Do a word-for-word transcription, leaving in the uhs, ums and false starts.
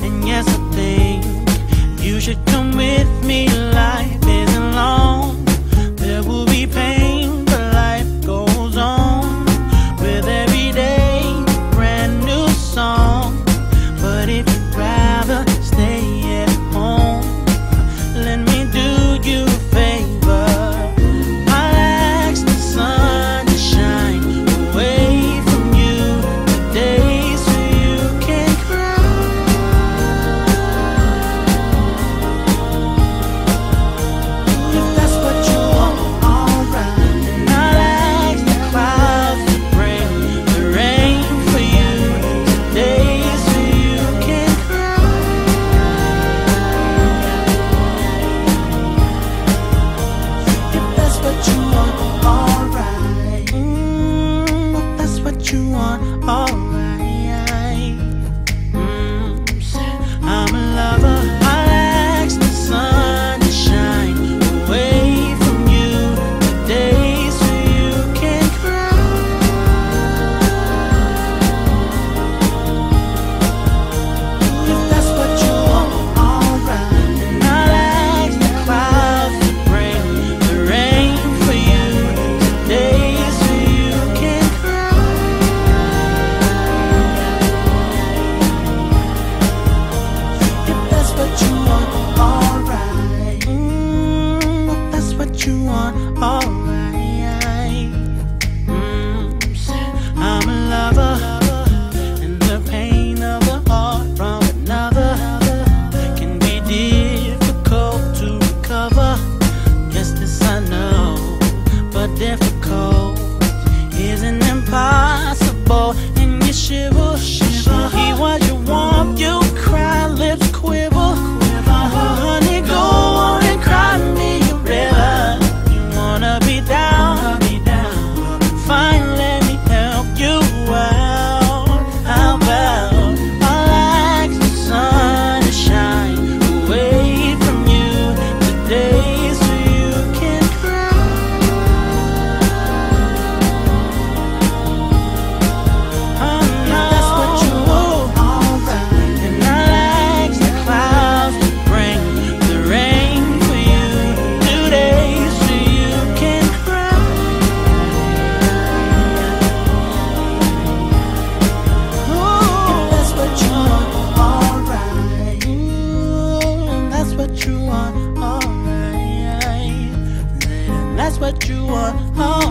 And yes, I think you should come with me. Life isn't long, there will be pain, but life goes on. With every day, brand new song. But if you'd rather stay at home, let me do you a favor. I'll ask the sun to shine away from you today, so you can cry. If that's what you want, alright. And I'll ask the clouds to bring the rain for you today, so you can cry. If that's what you want, alright. Mm, if that's what you want, alright. Mm, I'm a lover. I'll ask the sun to shine away from you today, so you can cry. If that's what you want, alright. And I'll ask the clouds to bring the rain for you today, so you can cry. If that's what you want, alright. Mm, if that's what you want, alright. Mm, I'm a lover, and the pain of a heart from another can be difficult to recover. Yes, this I know, but difficult isn't impossible. And you shiver, shiver. He was your warmth, you cry, lips quiver. Honey, go on and cry me a river. You wanna be down, fine, let me help you out. How about I'll ask the sun to shine away from you today, so you can cry. If that's what you want, alright. And I'll ask the clouds to bring the rain for you today, so you can cry. If that's what you want, alright. Mm, that's what you want, alright. That's what you want, alright.